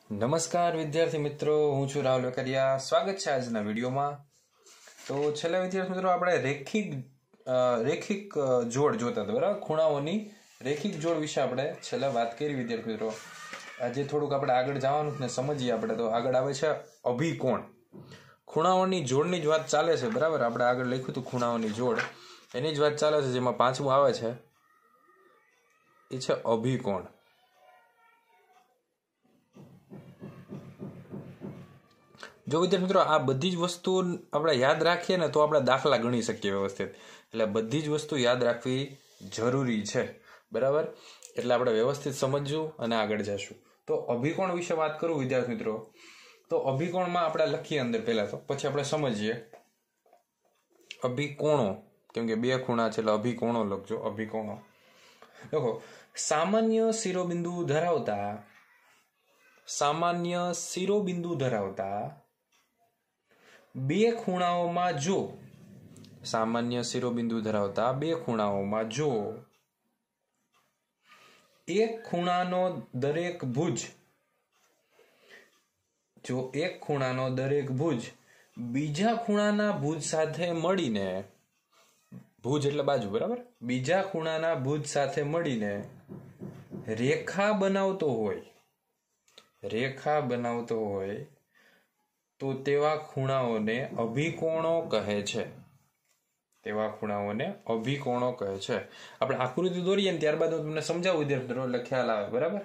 નમસ્કાર વિદ્યાર્થી મિત્રો, હું છું રાહુલ વેકરિયા. સ્વાગત છે આજના વિડીયોમાં. તો છેલ્લા વિદ્યાર્થી મિત્રો આપણે રેખિક જોડ જોતા હતા, બરાબર? ખૂણાઓની રેખિક જોડ વિશે આપણે છેલ્લા વાત કરી વિદ્યાર્થી મિત્રો. આજે થોડુંક આપણે આગળ જવાનું ને સમજીએ આપણે. તો આગળ આવે છે અભિકોણ. ખૂણાઓની જોડની જ વાત ચાલે છે, બરાબર? આપણે આગળ લખ્યું હતું ખૂણાઓની જોડ, એની જ વાત ચાલે છે. જેમાં પાંચમું આવે છે એ છે અભિકોણ. જો વિદ્યાર્થી મિત્રો આ બધી જ વસ્તુ આપણે યાદ રાખીએ ને તો આપણે દાખલા ગણી શકીએ વ્યવસ્થિત. એટલે બધી જ વસ્તુ યાદ રાખવી જરૂરી છે, બરાબર? એટલે આપણે વ્યવસ્થિત સમજવું અને આગળ જશું. તો અભિકોણ વિશે વાત કરું વિદ્યાર્થી મિત્રો, તો અભિકોણમાં આપણે લખીએ અંદર પહેલા, તો પછી આપણે સમજીએ અભિકોણો. કેમ કે બે ખૂણા છે એટલે અભિકોણો લખજો. અભિકોણો લખો. સામાન્ય શિરોબિંદુ ધરાવતા બે ખૂણાઓમાં જો એક ખૂણાનો દરેક ભુજ બીજા ખૂણાના ભુજ સાથે મળીને, ભુજ એટલે બાજુ, બરાબર? બીજા ખૂણાના ભુજ સાથે મળીને રેખા બનાવતો હોય તો તેવા ખૂણાઓને અભિકોણો કહે છે. આપણે આકૃતિ દોરીએ ને ત્યારબાદ હું તમને સમજાવું વિદ્યાર્થી મિત્રો, એટલે ખ્યાલ આવે, બરાબર?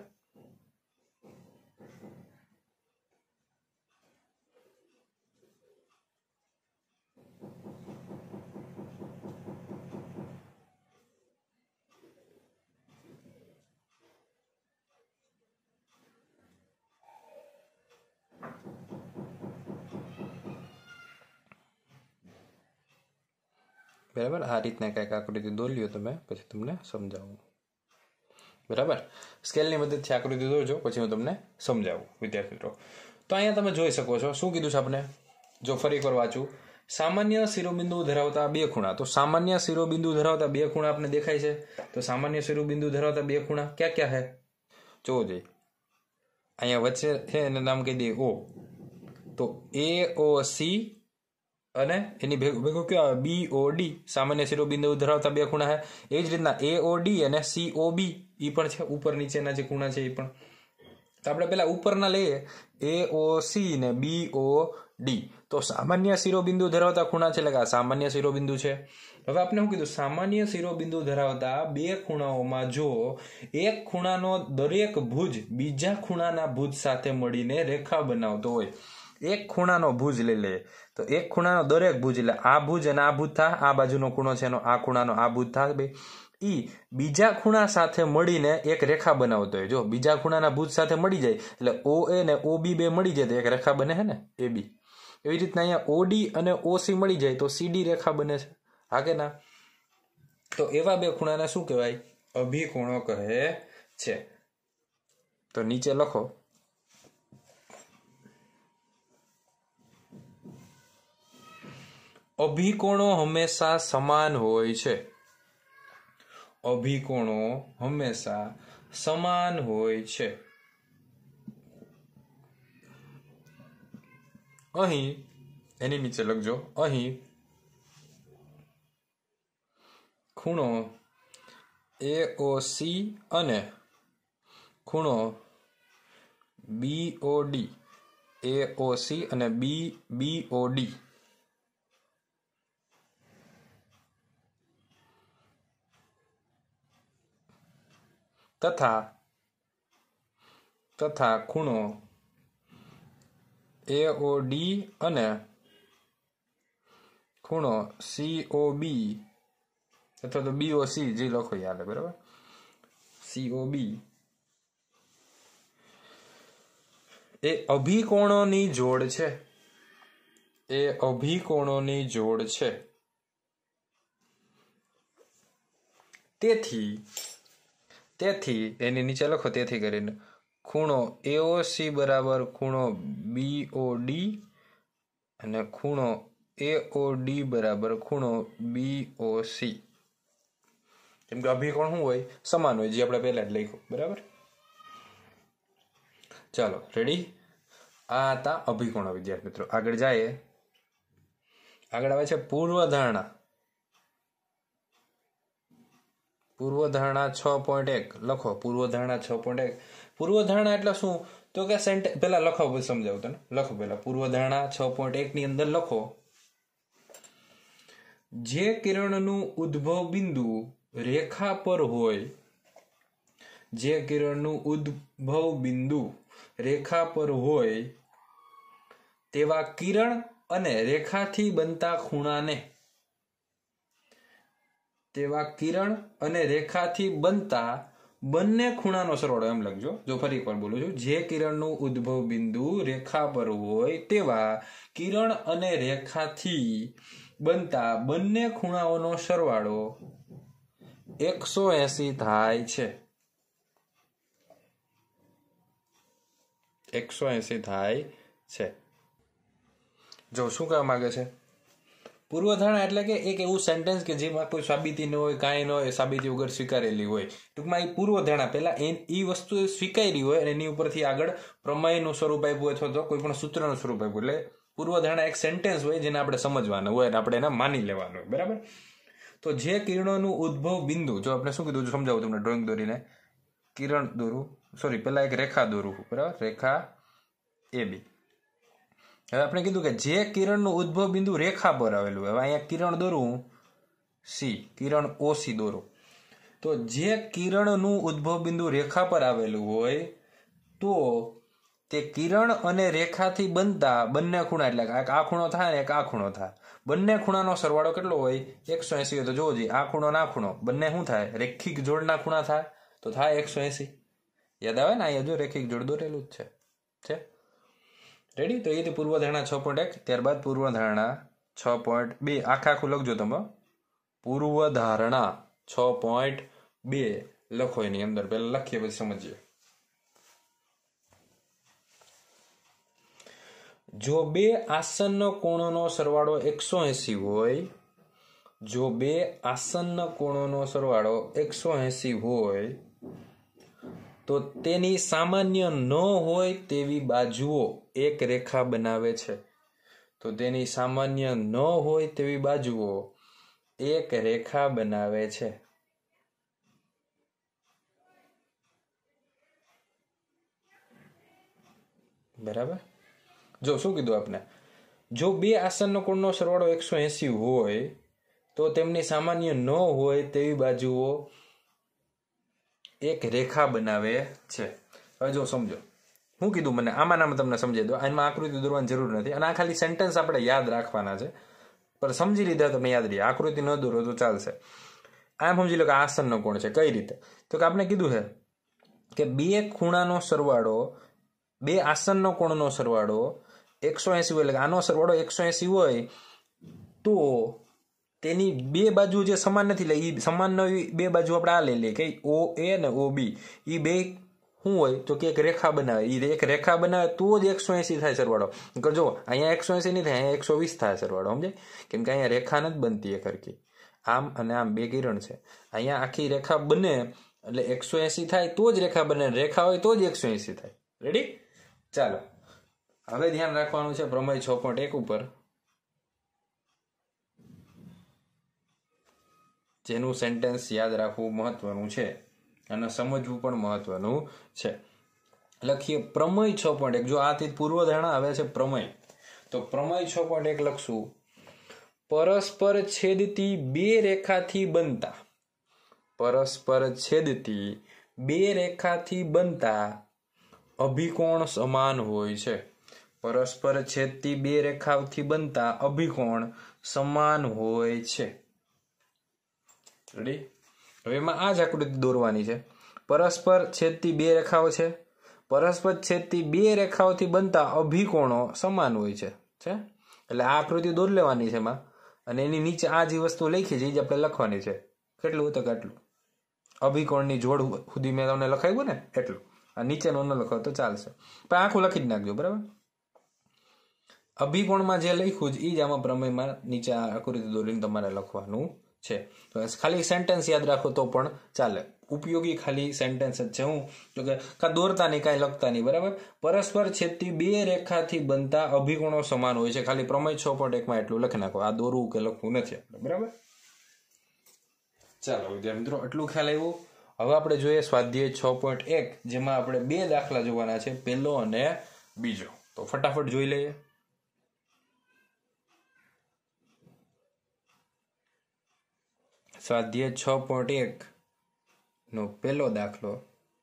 બરાબર, આ રીતના કંઈક આકૃતિ દોરી લો તમે, પછી તમને સમજાવું, બરાબર? સ્કેલની મદદથી આકૃતિ દોરજો, પછી હું તમને સમજાવું વિદ્યાર્થી મિત્રો. તો અહીંયા તમે જોઈ શકો છો શું કીધું છે આપણે. જો ફરી એકવાર વાંચું, સામાન્ય શિરોબિંદુ ધરાવતા બે ખૂણા. તો સામાન્ય શિરોબિંદુ ધરાવતા બે ખૂણા આપણે દેખાય છે. તો સામાન્ય શિરોબિંદુ ધરાવતા બે ખૂણા ક્યાં ક્યાં છે જોવો જોઈએ. અહીંયા વચ્ચે છે એનું નામ કહી દઈએ O. તો AOC અને એની ભેગું કયો આવે? BOD. સામાન્ય શિરોબિંદુ ધરાવતા બે ખૂણા છે. એ જ રીતના AOD અને COB એ પણ છે, ઉપર નીચેના જે ખૂણા છે એ પણ. તો આપણે પેલા ઉપરના લઈએ, AOC ને BOD. તો સામાન્ય શિરોબિંદુ ધરાવતા ખૂણા છે, એટલે કે આ સામાન્ય શિરોબિંદુ છે. હવે આપણે શું કીધું? સામાન્ય શિરોબિંદુ ધરાવતા બે ખૂણાઓમાં જો એક ખૂણાનો દરેક ભુજ બીજા ખૂણાના ભુજ સાથે મળીને રેખા બનાવતો હોય. એક ખૂણાનો ભુજ લઈ લે, તો એક ખૂણાનો દરેક ભુજ એટલે આ ભુજ અને આ ભુજ થાય, આ બાજુનો ખૂણો છે એનો આ ખૂણાનો આ ભુજ થાય બે. ઈ બીજા ખૂણા સાથે મળીને એક રેખા બનાવતો હોય. જો બીજા ખૂણાના ભુજ સાથે મળી જાય એટલે OA ને OB બે મળી જાય તો એક રેખા બને છે ને, AB. એવી રીતના અહીંયા OD અને OC મળી જાય તો CD રેખા બને છે, હા કે ના? તો એવા બે ખૂણાને શું કહેવાય? અભિકોણો કહે છે. તો નીચે લખો, અભિકોણો હંમેશા સમાન હોય છે. અહીં એની નીચે લખજો, અહીં ખૂણો AOC અને ખૂણો BOD, AOC અને BOD તથા ખૂણો AOD અને ખૂણો COB અથવા તો BOC જે લખો યાદ, બરાબર? COB એ અભિકોણોની જોડ છે. તેથી એની નીચે લખો, તેથી કરીને ખૂણો AOC બરાબર ખૂણો BOD અને ખૂણો AOD બરાબર ખૂણો BOC. કેમ કે અભિકોણ શું હોય? સમાન હોય, જે આપણે પહેલા જ લખ્યું, બરાબર? ચાલો રેડી. આ હતા અભિકોણો વિદ્યાર્થી મિત્રો. આગળ જાય, આગળ આવે છે પૂર્વધારણા. પૂર્વધારણા 6.1 લખો. પૂર્વધારણા 6.1. પૂર્વધારણા એટલે શું? તો કે પેલા લખો, પછી સમજાવું તને. લખો પેલા પૂર્વધારણા 6.1 ની અંદર લખો, જે કિરણનું ઉદ્ભવ બિંદુ રેખા પર હોય, જે કિરણનું ઉદ્ભવ બિંદુ રેખા પર હોય તેવા કિરણ અને રેખાથી બનતા ખૂણાને, તેવા કિરણ અને રેખાથી બનતા બંને ખૂણાનો સરવાળો, એમ લખજો. જો ફરી એકવાર બોલું છું, જે કિરણનું ઉદ્ભવ બિંદુ રેખા પર હોય તેવા કિરણ અને રેખાથી બનતા બંને ખૂણાઓનો સરવાળો 180 થાય છે. 180 થાય છે. જો શું કહેવા માંગે છે? પૂર્વધારણા એટલે કે એક એવું સેન્ટેન્સ કે જેમાં કોઈ સાબિતી ન હોય, કાંઈ ન હોય, સાબિતી વગર સ્વીકારેલી હોય. ટૂંકમાં એ પૂર્વધારણા પેલા એ વસ્તુ સ્વીકારી હોય અને એની ઉપરથી આગળ પ્રમેયનું સ્વરૂપ આપ્યું અથવા તો કોઈ પણ સૂત્રનું સ્વરૂપ આપ્યું. એટલે પૂર્વધારણા એક સેન્ટેન્સ હોય જેને આપણે સમજવાનું હોય અને આપણે એને માની લેવાનું હોય. બરાબર? તો જે કિરણોનું ઉદ્ભવ બિંદુ, જો આપણે શું કીધું સમજાવું તમને ડ્રોઈંગ દોરીને. કિરણ દોરું, સોરી પેલા એક રેખા દોરું. બરાબર? રેખા AB. હવે આપણે કીધું કે જે કિરણનું ઉદ્ભવ બિંદુ રેખા પર આવેલું. હવે અહીંયા કિરણ દોરું C, કિરણ OC દોરું. તો જે કિરણનું ઉદ્ભવ બિંદુ રેખા પર આવેલું હોય તો તે કિરણ અને રેખાથી બનતા બંને ખૂણા, એટલે આ ખૂણો થાય ને એક આ ખૂણો થાય, બંને ખૂણાનો સરવાળો કેટલો હોય? 180 હોય. તો જોવો જોઈએ, આ ખૂણો ના ખૂણો બંને શું થાય? રેખિક જોડના ખૂણા થાય. તો થાય 180. યાદ આવે ને? અહીંયા જો રેખિક જોડ દોરેલું જ છે. રેડી? તો એ પૂર્વધારણા 6.1. ત્યારબાદ પૂર્વધારણા 6.2. આખું લખજો તમે. પૂર્વધારણા 6.2 લખો. એની અંદર પહેલા લખીએ પછી સમજીએ. જો બે આસન્ન કોણોનો સરવાળો 180 હોય, જો બે આસન્ન કોણોનો સરવાળો 180 હોય તો તેની સામાન્ય ન હોય તેવી બાજુઓ એક રેખા બનાવે છે. તો તેની સામાન્ય ન હોય તેવી બાજુઓ એક રેખા બનાવે છે. બરાબર? જો શું કીધું આપણે? જો બે આસન્ન કોણનો સરવાળો 180 હોય તો તેમની સામાન્ય ન હોય તેવી બાજુઓ એક રેખા બનાવે છે. હવે જો સમજો શું કીધું મને. આમાં તમને સમજાવી દો. આમાં આકૃતિ દોરવાની જરૂર નથી અને આ ખાલી સેન્ટેન્સ આપણે યાદ રાખવાના છે. પણ સમજી લીધા તમે યાદ રહી. આકૃતિ ન દોરો તો ચાલશે. આમ સમજી લો કે આસન્ન કોણ છે. કઈ રીતે? તો કે આપણે કીધું છે કે બે ખૂણાનો સરવાળો, બે આસન્ન કોણનો સરવાળો 180 હોય. એટલે આનો સરવાળો 180 હોય તો તેની બે બાજુ જે સમાન નથી, એટલે એ સમાન બે બાજુ આપણે આ લઈ લઈએ કે OA ને OB. એ બે શું હોય તો કે એક રેખા બનાવે. એ એક રેખા બનાવે તો જ 180 થાય સરવાળો. જો અહીંયા 180 નહીં થાય, અહીંયા 120 થાય સરવાળો. સમજાય? કેમ કે અહીંયા રેખા નથી બનતી એક હરખી. આમ અને આમ બે કિરણ છે. અહીંયા આખી રેખા બને એટલે 180 થાય તો જ રેખા બને. રેખા હોય તો જ 180 થાય. રેડી? ચાલો હવે ધ્યાન રાખવાનું છે પ્રમેય 6.1 ઉપર, જેનું સેન્ટેન્સ યાદ રાખવું મહત્વનું છે અને સમજવું પણ મહત્વનું છે. લખીએ પ્રમેય 6.1. જો આથી પૂર્વધારણા આવે છે પ્રમેય, તો પ્રમેય 6.1 લખશું. પરસ્પર છેદતી બે રેખાથી બનતા, પરસ્પર છેદતી બે રેખાથી બનતા અભિકોણ સમાન હોય છે. પરસ્પર છેદતી બે રેખાથી બનતા અભિકોણ સમાન હોય છે. રેડી? હવે એમાં આ જ આકૃતિ દોરવાની છે. પરસ્પર છેદતી બે રેખાઓ છે. પરસ્પર છેદતી બે રેખાઓથી બનતા અભિકોણો સમાન હોય છે. એટલે આ આકૃતિ દોરી લેવાની છે એમાં, અને એની નીચે આ જે વસ્તુ લખી છે એ જ આપણે લખવાની છે. કેટલું તો કેટલું અભિકોણની જોડ સુધી મેં તમને લખાવ્યું ને એટલું. આ નીચેનો ન લખો તો ચાલશે, પણ આખું લખી જ નાખજો. બરાબર? અભિકોણમાં જે લખ્યું છે એ જ આમાં પ્રમેયમાં નીચે આકૃતિ દોરીને તમારે લખવાનું છે. તો ખાલી સેન્ટેન્સ યાદ રાખો તો પણ ચાલે. ઉપયોગી ખાલી સેન્ટેન્સ જ છે. હું તો કે કાં દોરતા નહીં કાંઈ લખતા નહીં, બરાબર. પરસ્પર છેદતી બે રેખાથી બનતા અભિકોણો સમાન હોય છે. ખાલી પ્રમેય 6.1 એટલું લખી નાખો. આ દોરવું કે લખવું નથી આપણે, બરાબર. ચાલો વિદ્યાર્થી મિત્રો, એટલું ખ્યાલ આવ્યું. હવે આપણે જોઈએ સ્વાધ્યાય 6.1, જેમાં આપણે બે દાખલા જોવાના છે, પહેલો અને બીજો. તો ફટાફટ જોઈ લઈએ. સ્વાધ્યાય 6.1 નો પહેલો દાખલો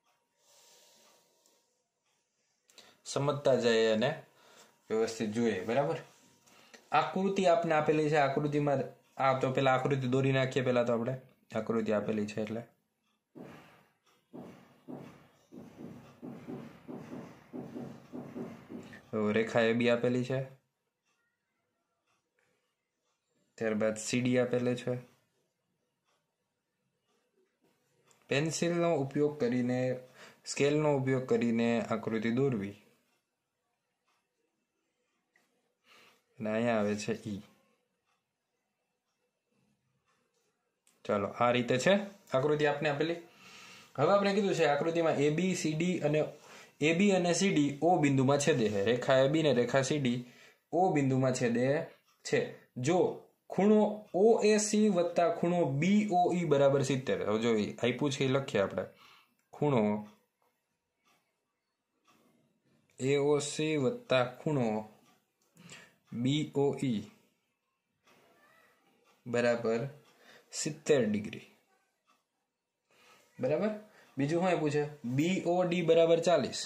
સમજતા જઈએ અને વ્યવસ્થિત જોઈએ, બરાબર. આકૃતિ આપને આપેલી છે. આકૃતિમાં આ તો પેલા આકૃતિ દોરી નાખીએ. પેલા તો આપણે આકૃતિ આપેલી છે એટલે રેખા AB આપેલી છે, ત્યારબાદ CD આપેલી છે. પેન્સિલનો ઉપયોગ કરીને, સ્કેલનો ઉપયોગ કરીને આકૃતિ દોરવી. અને અહીંયા આવે છે E. ચાલો, આ રીતે છે આકૃતિ આપને આપેલી. હવે આપણે કીધું છે આકૃતિમાં AB અને CD O બિંદુમાં છેદે છે. રેખા AB ને રેખા CD O બિંદુમાં છેદે છે. જો ખૂણો OAC વત્તા ખૂણો BOE બરાબર 70. હવે જો આપ્યું છે એ લખીએ આપણે. ખૂણો AOC વત્તા ખૂણો BOE બરાબર 70 ડિગ્રી, બરાબર. બીજું શું આપ્યું છે? BOD બરાબર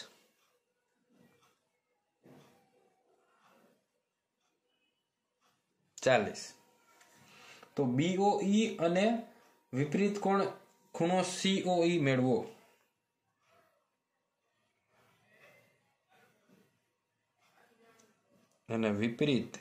40. તો BOE અને વિપરીત કોણ ખૂણો COE મેળવો. અને વિપરીત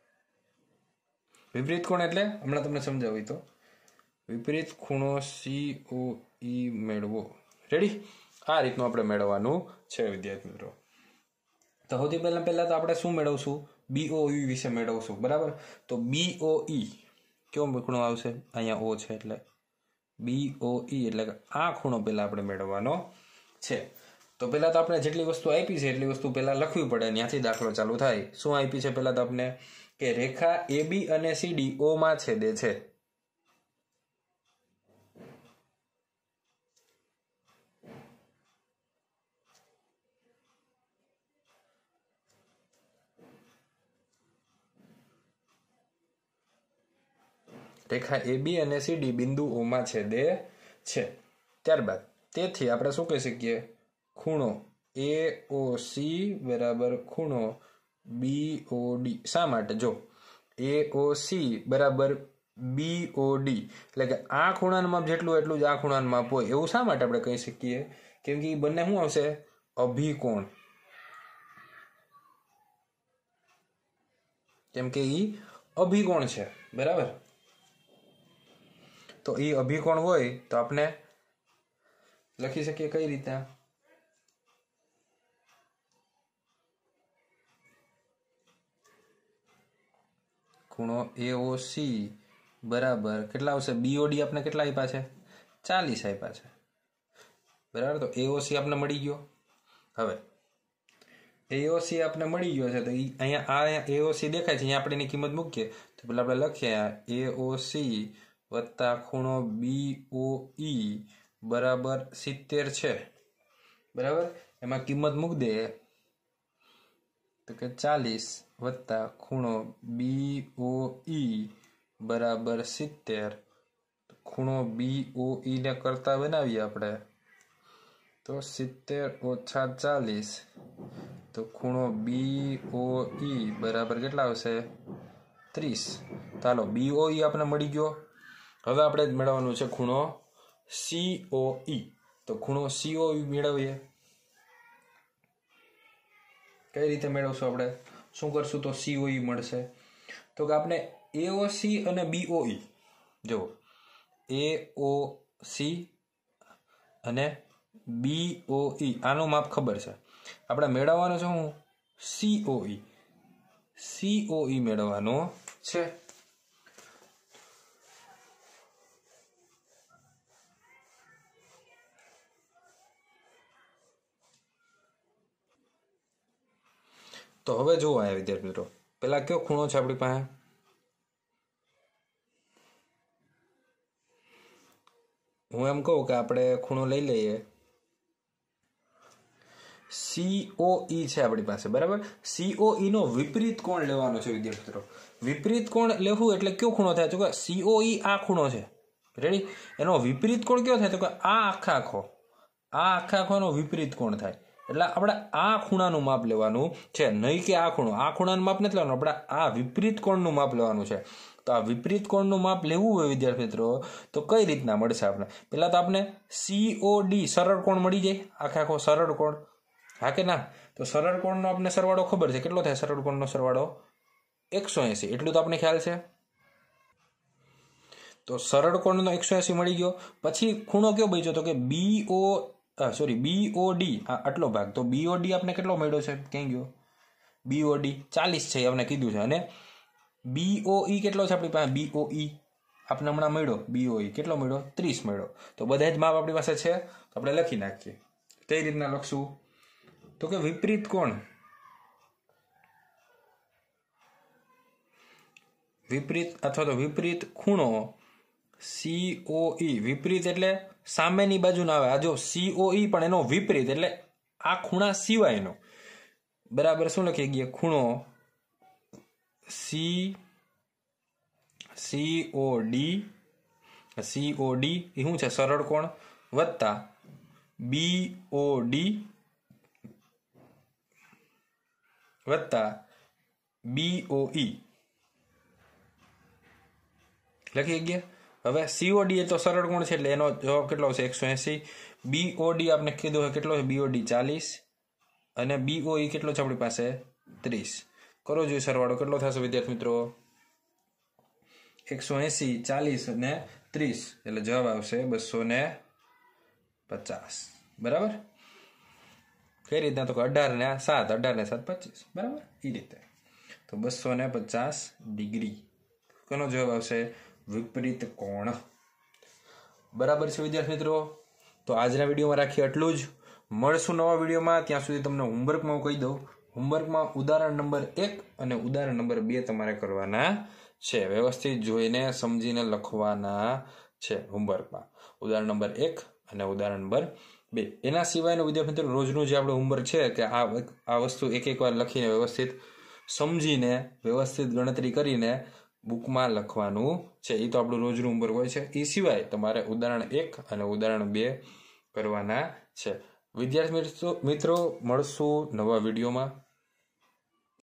કોણ એટલે હમણાં તમને સમજાવી. તો વિપરીત ખૂણો COE મેળવો. રેડી? આ રીતનું આપણે મેળવવાનું છે વિદ્યાર્થી મિત્રો. તો સૌથી પહેલા તો આપણે શું મેળવશું? BOE વિશે મેળવશું, બરાબર. તો BOE કેવો ખૂણો આવશે? અહીંયા O છે એટલે BOE એટલે કે આ ખૂણો પહેલા આપણે મેળવવાનો છે. તો પહેલા તો આપણે જેટલી વસ્તુ આપી છે એટલી વસ્તુ પહેલા લખવી પડે, ત્યાંથી દાખલો ચાલુ થાય. શું આપી છે પહેલા તો આપણે? કે રેખા AB અને CD O માં છેદે છે. રેખા AB અને CD બિંદુ O માં છેદે છે. ત્યારબાદ તેથી આપણે શું કહી શકીએ? ખૂણો AOC બરાબર ખૂણો BOD. શા માટે? જો AOC બરાબર BOD એટલે કે આ ખૂણાનું માપ જેટલું એટલું જ આ ખૂણાનું માપ હોય, એવું શા માટે આપણે કહી શકીએ? કેમ કે એ બંને શું આવશે? અભિકોણ. કેમ કે એ અભિકોણ છે, બરાબર. તો એ અભિકોણ હોય તો આપણે લખી શકીએ કઈ રીતે? ખૂણો AOC બરાબર કેટલા આવશે? BOD આપણે કેટલા આપ્યા છે? 40 આપ્યા છે, બરાબર. તો AOC આપણે મળી ગયો. હવે AOC આપણે મળી ગયો છે તો અહીંયા આ AOC દેખાય છે, અહીંયા આપણે એની કિંમત મૂકીએ. તો પેલા આપણે લખીએ AOC વત્તા ખૂણો BOE બરાબર 70 છે, બરાબર. એમાં કિંમત મૂકી દે તો કે 40 વત્તા ખૂણો BOE બરાબર 70. ખૂણો BOE ને કરતા બનાવીએ આપણે તો 70 ઓછા 40 તો ખૂણો BOE બરાબર કેટલા આવશે? 30. ચાલો, BOE આપણે મળી ગયો. હવે આપણે મેળવવાનું છે ખૂણો COE. તો ખૂણો COE મેળવીએ. કઈ રીતે મેળવશું આપણે? શું કરશું તો COE મળશે? તો કે આપણે AOC અને BOE, જો AOC અને BOE આનું માપ ખબર છે. આપણે મેળવવાનું છે હું COE મેળવવાનો છે. તો હવે જુઓ અહીંયા વિદ્યાર્થી મિત્રો, પેલા કયો ખૂણો છે આપણી પાસે? હું એમ કહું કે આપણે ખૂણો લઈ લઈએ COE છે આપણી પાસે, બરાબર. COE નો વિપરીત કોણ લેવાનો છે વિદ્યાર્થી મિત્રો. વિપરીત કોણ લેવું એટલે કયો ખૂણો થાય? તો કે COE આ ખૂણો છે, રેડી. એનો વિપરીત કોણ કયો થાય? તો કે આ આખાનો વિપરીત કોણ થાય. એટલે આપણે આ ખૂણાનું માપ લેવાનું છે, નહીં કે આ ખૂણો. આ ખૂણાનું માપ નથી લેવાનું, આપણે આ વિપરીત કોણનું માપ લેવાનું છે. તો આ વિપરીત કોણનું માપ લેવું હોય વિદ્યાર્થી મિત્રો તો કઈ રીતના મળશે આપણે? પહેલા તો આપણે COD સરળ કોણ મળી જાય, આખો સરળ કોણ. હા કે ના? તો સરળ કોણનો આપણે સરવાળો ખબર છે, કેટલો થાય સરળ કોણનો સરવાળો? 180. એટલું તો આપણે ખ્યાલ છે. તો સરળ કોણનો 180 મળી ગયો. પછી ખૂણો કયો બચ્યો? તો કે BOD, આટલો ભાગ. તો BOD આપણે કેટલો મળ્યો છે? ક્યાં ગયો? BOD 40 છે, આપણે કીધું છે. અને BOE કેટલો છે આપણી પાસે? BOE આપણે હમણાં મળ્યો. BOE કેટલો મળ્યો? 30 મળ્યો. તો બધા જ માપ આપણી પાસે છે, તો આપણે લખી નાખીએ. કઈ રીતના લખશું? તો કે વિપરીત કોણ, વિપરીત અથવા તો વિપરીત ખૂણો COE. વિપરીત એટલે સામેની બાજુનો આવે. આ જો COE પણ એનો વિપરીત એટલે આ ખૂણા સિવાયનો, બરાબર. શું લખી ગયા? ખૂણો COD એ શું છે? સરળ કોણ વત્તા BOD વત્તા BOE લખી ગયા. હવે COD એ તો સરળ કોણ છે એટલે એનો જવાબ કેટલો આવશે? 180. BOD આપણે કીધું હોય કેટલો છે? BOD 40 અને BOE કેટલો છે આપણી પાસે? 30. કરો જોઈએ સરવાળો, કેટલો થશે વિદ્યાર્થી મિત્રો? 180, 40 અને 30 એટલે જવાબ આવશે 250, બરાબર. કઈ રીતના? તો 18 ને 7, 18 ને 7 25, બરાબર. એ રીતે તો 250 ડિગ્રી કોનો જવાબ આવશે? વિપરીત કોણ, બરાબર છે વિદ્યાર્થી મિત્રો. તો આજના વિડીયોમાં રાખીએ એટલું જ. મળશું નવા વિડીયોમાં. ત્યાં સુધી તમને હોમવર્કમાં હું કહી દઉં, હોમવર્કમાં ઉદાહરણ નંબર 1 અને ઉદાહરણ નંબર 2 તમારે કરવાના છે. વ્યવસ્થિત જોઈને સમજીને લખવાના છે હોમવર્કમાં. ઉદાહરણ નંબર 1 અને ઉદાહરણ નંબર 2. એના સિવાયનું વિદ્યાર્થી મિત્રો રોજનું જે આપણું હોમવર્ક છે કે આ વસ્તુ એક વાર લખીને વ્યવસ્થિત સમજીને વ્યવસ્થિત ગણતરી કરીને બુકમાં લખવાનું છે. એ તો આપણું રોજનું હોમવર્ક હોય છે. એ સિવાય તમારે ઉદાહરણ 1 અને ઉદાહરણ 2 કરવાના છે. વિદ્યાર્થી મિત્રો મળશું નવા વિડીયોમાં.